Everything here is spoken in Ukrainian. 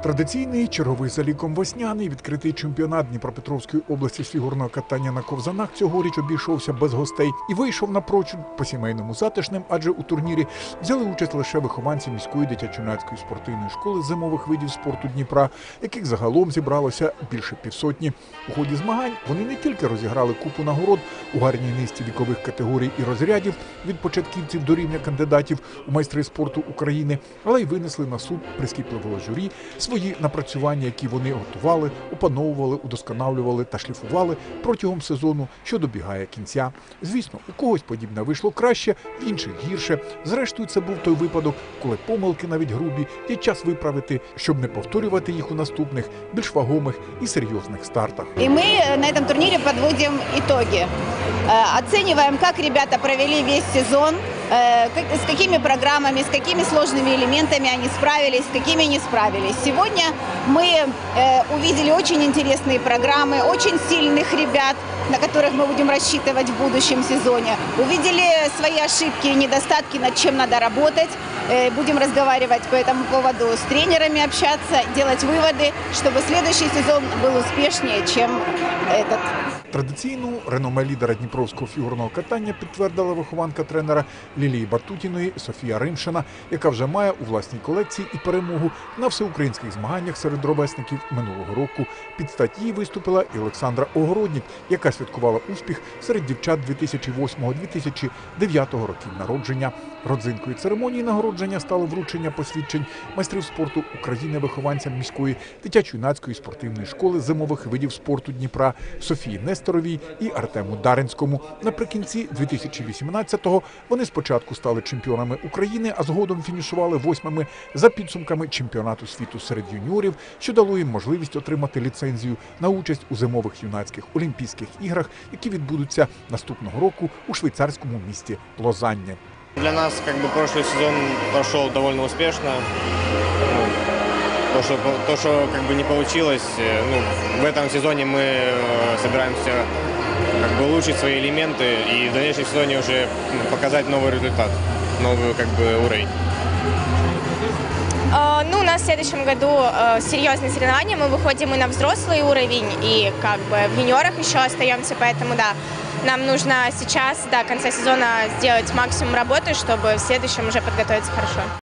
Традиційний черговий за ліком весняний відкритий чемпіонат Дніпропетровської області з фігурного катання на ковзанах цьогоріч обійшовся без гостей і вийшов напрочуд по-сімейному затишним, адже у турнірі взяли участь лише вихованці міської дитячо-юнацької спортивної школи зимових видів спорту Дніпра, яких загалом зібралося більше півсотні. У ході змагань вони не тільки розіграли купу нагород у гарній низці вікових категорій і розрядів від початківців до рівня кандидатів у майстри спорту України, але й винесли на суд прискіпливого журі свої напрацювання, які вони готували, опановували, удосконалювали та шліфували протягом сезону, що добігає кінця. Звісно, у когось подібне вийшло краще, в інших гірше. Зрештою, це був той випадок, коли помилки навіть грубі є час виправити, щоб не повторювати їх у наступних, більш вагомих і серйозних стартах. И мы на этом турнире подводим итоги. Оцениваем, как ребята провели весь сезон, с какими программами, с какими сложными элементами они справились, с какими не справились. Сегодня мы увидели очень интересные программы, очень сильных ребят, на которых мы будем рассчитывать в будущем сезоне. Увидели свои ошибки и недостатки, над чем надо работать. Будем разговаривать по этому поводу с тренерами, общаться, делать выводы, чтобы следующий сезон был успешнее, чем этот. Традиційну реноме лідера дніпровського фігурного катання підтвердила вихованка тренера Лілії Батутіної Софія Римшина, яка вже має у власній колекції і перемогу на всеукраїнських змаганнях серед ровесників минулого року. Під стать їй виступила і Олександра Огороднік, яка святкувала успіх серед дівчат 2008-2009 років народження. Родзинкою церемонії нагородження стало вручення посвідчень майстрів спорту України вихованцям міської дитячо-юнацької спортивної школи зимових видів спорту Дніпра Софії Несторовій і Артему Даринському. Наприкінці 2018-го вони спочатку стали чемпіонами України, а згодом фінішували 8-ми за підсумками чемпіонату світу серед юніорів, що дало їм можливість отримати ліцензію на участь у зимових юнацьких олімпійських іграх, які відбудуться наступного року у швейцарському місті Лозанне. Для нас прошлый сезон прошел довольно успешно. То, что не получилось, в этом сезоне мы собираемся улучшить свои элементы и в дальнейшем сезоне уже показать новый результат, новый уровень. У нас в следующем году серьезные соревнования, мы выходим и на взрослый уровень, и в юниорах еще остаемся, поэтому да, нам нужно сейчас до конца сезона сделать максимум работы, чтобы в следующем уже подготовиться хорошо.